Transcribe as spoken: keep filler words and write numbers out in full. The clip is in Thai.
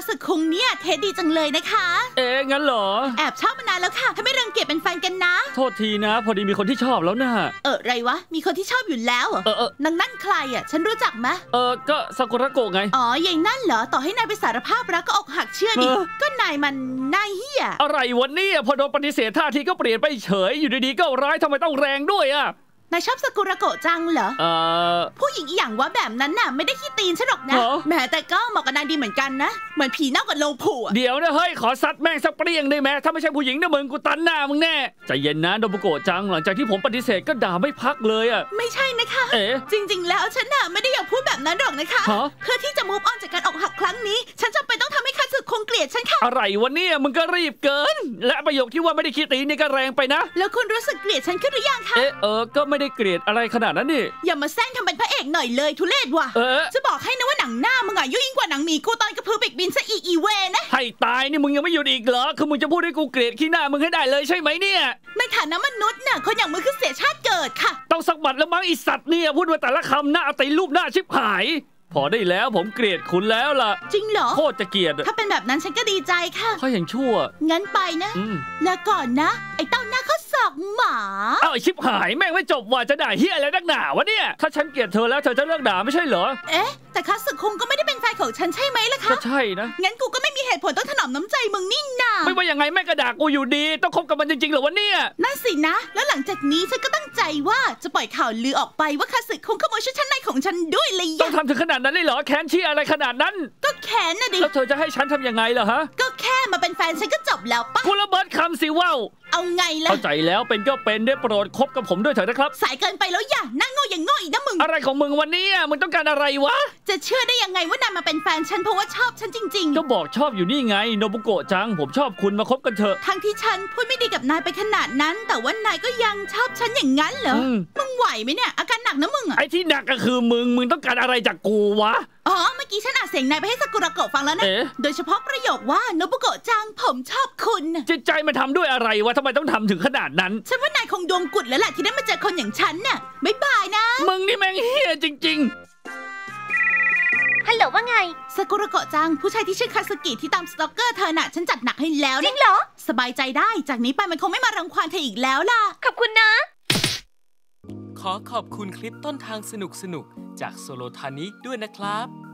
สึคุงเนี่ยเทดีจังเลยนะคะเอ๊ะงั้นเหรอแอบชอบมานานแล้วค่ะถ้าไม่รังเกียจเป็นแฟนกันนะโทษทีนะพอดีมีคนที่ชอบแล้วนะเออไรวะมีคนที่ชอบอยู่แล้วเหรอเออเออนางนั่นใครอ่ะฉันรู้จักไหมเออก็ซากุระโกะไงอ๋อยายนั่นเหรอต่อให้นายไปสารภาพรักก็อกหักเชื่อดิก็นายมันนายเหี้ยอะไรวันนี้พอโดนปฏิเสธท่าทีก็เปลี่ยนไปเฉยอยู่ดีๆก็ร้ายทำไมต้องแรงด้วยอ่ะนายชอบซากุระโกะจังเหรอเออผู้หญิงอย่างว่าแบบนั้นน่ะไม่ได้ขี้ตีนฉันหรอกนะแม้แต่ก็เหมาะกับนายดีเหมือนกันนะเหมือนผีเน่ากับโลงผัวเดี๋ยวนะเฮ้ยขอซัดแม่งสักเปรี้ยงได้ไหมถ้าไม่ใช่ผู้หญิงนะมึงกูตันหน้ามึงแน่ใจเย็นนะโดบุโกะจังหลังจากที่ผมปฏิเสธก็ด่าไม่พักเลยอ่ะไม่ใช่นะคะเอ๋จริงๆแล้วฉันน่ะไม่ได้อยากพูดแบบนั้นหรอกนะคะเพื่อที่จะมูฟออนจากการอกหักครั้งนี้ฉันจำเป็นต้องทำให้คัตสึคงเกลียดฉันค่ะอะไรวันนี้มึงก็รีบเกินและประโยคที่ว่าไม่ได้ขี้ตีนนี่ก็แรงไปนะแล้วคุณรู้สึกเกลียดฉันขึ้นหรือยังคะเอ๊ะเออก็ไม่ได้เกลียดอะไรขนาดนั้นนี่อย่ามาแซงทำเป็นพระเอกหน่อยเลยทุเรศว่ะเออจะบอกให้นะว่าหนังหน้ามึงอะยุ่งยิ่งกว่าหนังหมีกูตอนกระพือปีกบินซะอีกอีเวนะให้ตายนี่มึงยังไม่หยุดอีกเหรอคือมึงจะพูดให้กูเกลียดขี้หน้ามึงให้ได้เลยใช่ไหมเนี่ยในฐานะมนุษย์น่ะคนอย่างมึงคือเสียชาติเกิดค่ะต้องสักบัดแล้วมั้งอีสัตว์เนี่ยพูดมาแต่ละคำหน้าตีรูปหน้าชิบหายพอได้แล้วผมเกลียดคุณแล้วล่ะจริงเหรอโคตรจะเกลียดถ้าเป็นแบบนั้นฉันก็ดีใจค่ะเขาอย่างชั่วงั้นไปนะแล้วก่อนนะไอ้เต้าหน้าเขาสอกหมาเอ้าไอ้ชิบหายแม่งไม่จบว่าจะด่าเฮียอะไรนักหนาวะเนี่ยถ้าฉันเกลียดเธอแล้วเธอจะเลิกด่าไม่ใช่เหรอเอ๊ะแต่คัตสึคุงก็ไม่ได้เป็นแฟนของฉันใช่ไหมล่ะคะก็ใช่นะงั้นกูก็ไม่มีเหตุผลต้องถนอมน้ำใจมึงนี่นาไม่ว่ายังไงแม่งก็ด่ากูอยู่ดีต้องคบกับมันจริงๆเหรอวะเนี่ยนั่นสินะแล้วหลังจากนี้ฉันก็ตั้งใจว่าจะปล่อยข่าวลือออกไปว่าคัตสึคุงขโมยชุดชั้นในของฉันด้วยเลยต้องทำถึงขนาดนั้นเลยเหรอแค้นชี้อะไรขนาดนั้นก็แค้นนะดิแล้วเธอจะให้ฉันทำยังไงล่ะฮะก็แค่มาเป็นแฟนฉันก็จบแล้วปะกูระเบิดคำสิว่าวเอาไงล่ะเข้าใจแล้วเป็นก็เป็นได้โปรดคบกับผมด้วยเถอะนะครับสายเกินไปแล้วอย่านั่งโง่อย่างโง่อีกนะมึงอะไรของมึงวันนี้มึงต้องการอะไรวะจะเชื่อได้ยังไงว่านายมาเป็นแฟนฉันเพราะว่าชอบฉันจริงๆก็บอกชอบอยู่นี่ไงโนบุโกะจังผมชอบคุณมาคบกันเถอะทั้งที่ฉันพูดไม่ดีกับนายไปขนาดนั้นแต่ว่านายก็ยังชอบฉันอย่างนั้นเหรอมึงไหวไหมเนี่ยอาการหนักนะมึงอะไอ้ที่หนักก็คือมึงมึงต้องการอะไรจากกูวะอ๋อเมื่อกี้ฉันอ่านเสียงนายไปให้ซากุระโกะฟังแล้วนะโดยเฉพาะประโยคว่าโนบุโกะจังผมชอบคุณจิตใจมันทำด้วยอะไรวะทำไมต้องทำถึงขนาดนั้นฉันว่านายคงดวงกุดแล้วแหละที่ได้มาเจอคนอย่างฉันน่ะบ๊ายบายนะมึงนี่แม่งเฮี้ยจริงๆฮัลโหลว่าไงซากุระโกะจังผู้ชายที่ชื่อคาสึกิที่ตามสตอกเกอร์เธอน่ะฉันจัดหนักให้แล้วจริงเหรอสบายใจได้จากนี้ไปมันคงไม่มารังควานเธออีกแล้วล่ะขอบคุณนะขอขอบคุณคลิปต้นทางสนุกๆจากโซโลทานิด้วยนะครับ